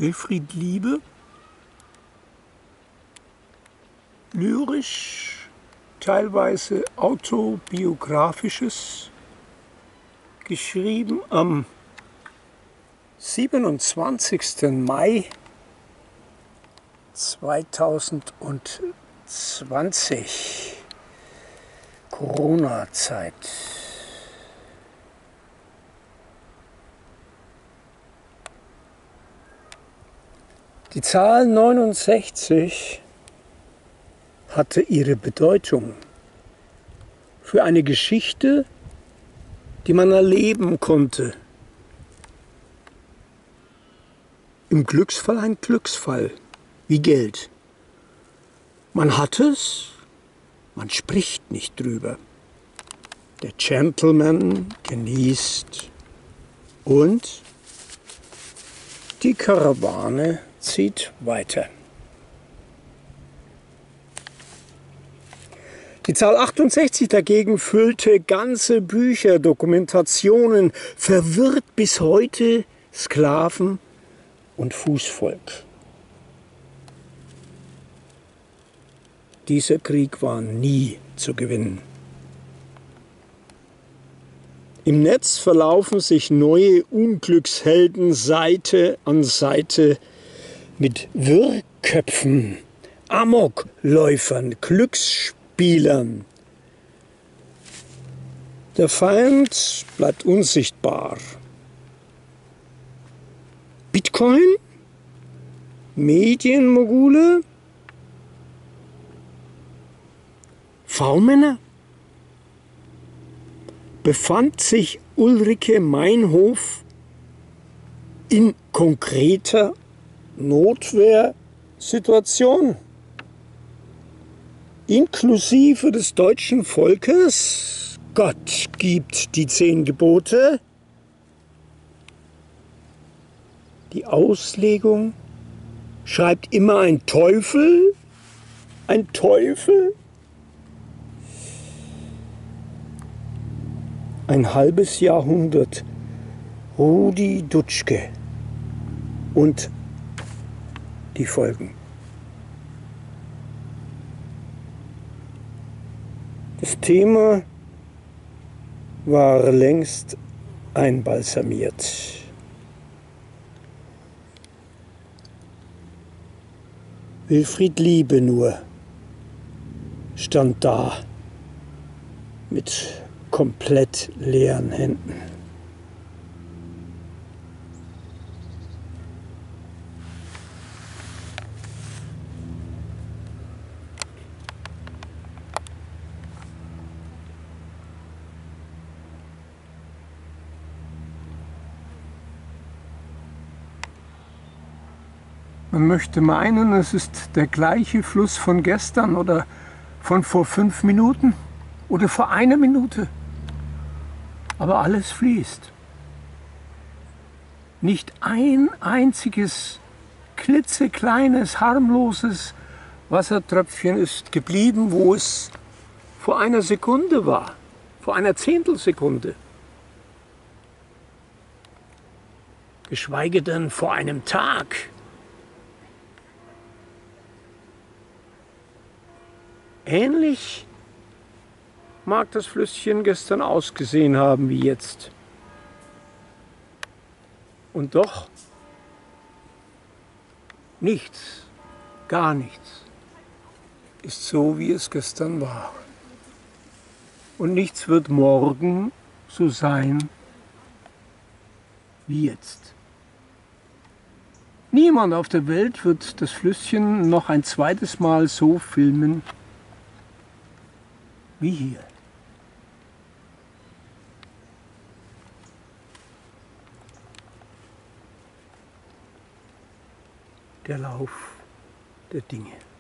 Wilfried Liebe, lyrisch, teilweise autobiografisches, geschrieben am 27. Mai 2020, Corona-Zeit. Die Zahl 69 hatte ihre Bedeutung für eine Geschichte, die man erleben konnte. Im Glücksfall ein Glücksfall, wie Geld. Man hat es, man spricht nicht drüber. Der Gentleman genießt und die Karawane zieht weiter. Die Zahl 68 dagegen füllte ganze Bücher, Dokumentationen, verwirrt bis heute Sklaven und Fußvolk. Dieser Krieg war nie zu gewinnen. Im Netz verlaufen sich neue Unglückshelden Seite an Seite mit Wirrköpfen, Amokläufern, Glücksspielern. Der Feind bleibt unsichtbar. Bitcoin? Medienmogule? V-Männer? Befand sich Ulrike Meinhof in konkreter Notwehrsituation, inklusive des deutschen Volkes? Gott gibt die 10 Gebote. Die Auslegung schreibt immer ein Teufel. Ein Teufel? Ein halbes Jahrhundert. Rudi Dutschke und die Folgen. Das Thema war längst einbalsamiert. Wilfried Liebe nur stand da mit komplett leeren Händen. Man möchte meinen, es ist der gleiche Fluss von gestern oder von vor 5 Minuten oder vor 1 Minute. Aber alles fließt. Nicht ein einziges klitzekleines, harmloses Wassertröpfchen ist geblieben, wo es vor einer Sekunde war, vor einer Zehntelsekunde. Geschweige denn vor einem Tag. Ähnlich mag das Flüsschen gestern ausgesehen haben wie jetzt. Und doch nichts, gar nichts ist so, wie es gestern war. Und nichts wird morgen so sein wie jetzt. Niemand auf der Welt wird das Flüsschen noch ein zweites Mal so filmen wie hier. Der Lauf der Dinge.